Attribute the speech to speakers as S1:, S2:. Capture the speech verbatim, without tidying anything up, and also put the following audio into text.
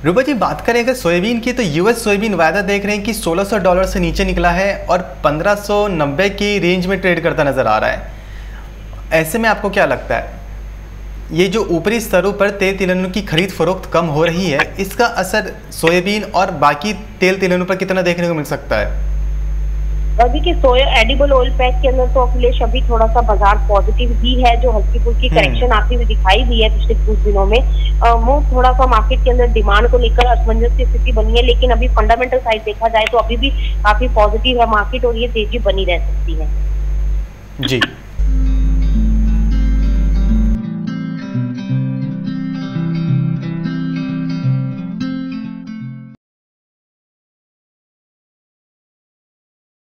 S1: रूपा जी, बात करें अगर सोयाबीन की, तो यूएस सोयाबीन वायदा देख रहे हैं कि सोलह सौ डॉलर से नीचे निकला है और पंद्रह सौ नब्बे की रेंज में ट्रेड करता नजर आ रहा है। ऐसे में आपको क्या लगता है, ये जो ऊपरी स्तरों पर तेल तिलहनों की खरीद फरोख्त कम हो रही है, इसका असर सोयाबीन और बाकी तेल तिलहनों पर कितना देखने को मिल सकता है?
S2: अभी के सोया एडिबल ऑयल पैक के अंदर तो अखिलेश अभी थोड़ा सा बाजार पॉजिटिव ही है। जो हल्की फुल्की करेक्शन आती हुई दिखाई दी है पिछले कुछ दिनों में, वो थोड़ा सा मार्केट के अंदर डिमांड को लेकर असमंजस की स्थिति बनी है। लेकिन अभी फंडामेंटल साइड देखा जाए तो अभी भी काफी पॉजिटिव है मार्केट और ये तेजी बनी रह सकती है।
S1: जी।